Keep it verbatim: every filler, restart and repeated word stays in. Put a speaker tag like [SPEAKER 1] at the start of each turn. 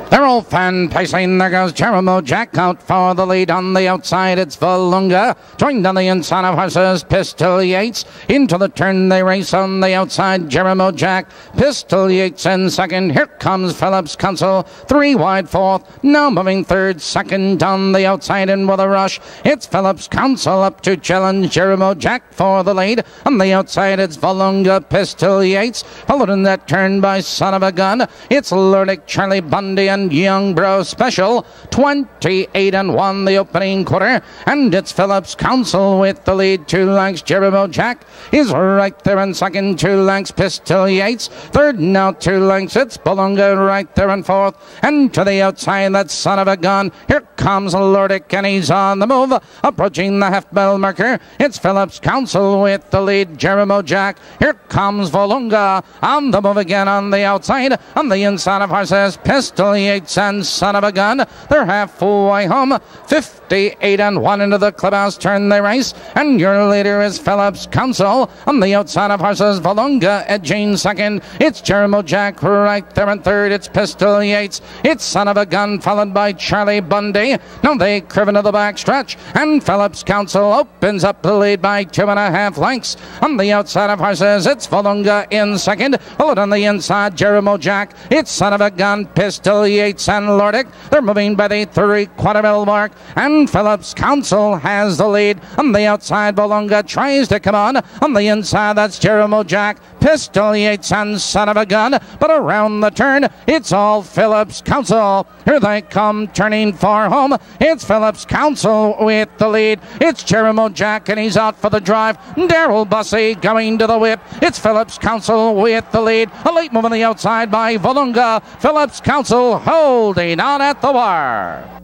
[SPEAKER 1] They're all fan pacing. There goes Jeremo Jack out for the lead on the outside. It's Volunga. Joined on the inside of horses Pistol Yates. Into the turn they race on the outside. Jeremo Jack. Pistol Yates in second. Here comes Phillips Council. Three wide fourth. Now moving third. Second on the outside and with a rush. It's Phillips Council up to challenge Jeremo Jack for the lead. On the outside it's Volunga. Pistol Yates. Followed in that turn by Son of a Gun. It's Lurdick, Charlie Bundy and Young Bro Special. twenty-eight and one the opening quarter, and it's Phillips Council with the lead. Two lengths Jeremo Jack is right there in second. Two lengths Pistol Yates. Third now two lengths it's Volunga right there in fourth, and to the outside that's Son of a Gun. Here comes Lurdick and he's on the move, approaching the half bell marker. It's Phillips Council with the lead. Jeremo Jack. Here comes Volunga on the move again on the outside. On the inside of horses Pistol Yates and Son of a Gun. They're halfway home. fifty-eight and one into the clubhouse turn they race, and your leader is Phillips Council. On the outside of horses Volunga edging second. It's Jeremo Jack right there in third. It's Pistol Yates. It's Son of a Gun followed by Charlie Bundy. Now they curve into the back stretch, and Phillips Council opens up the lead by two and a half lengths. On the outside of horses it's Volunga in second. Followed on the inside Jeremo Jack. It's Son of a Gun, Pistol Yates and Lurdick. They're moving by the three quarter mile mark, and Phillips Council has the lead. On the outside Volunga tries to come on. On the inside that's Jeremo Jack, Pistol Yates and Son of a Gun, but around the turn it's all Phillips Council. Here they come turning for home. It's Phillips Council with the lead. It's Jeremo Jack and he's out for the drive. Daryl Bussey going to the whip. It's Phillips Council with the lead. A late move on the outside by Volunga. Phillips Council holding on at the wire.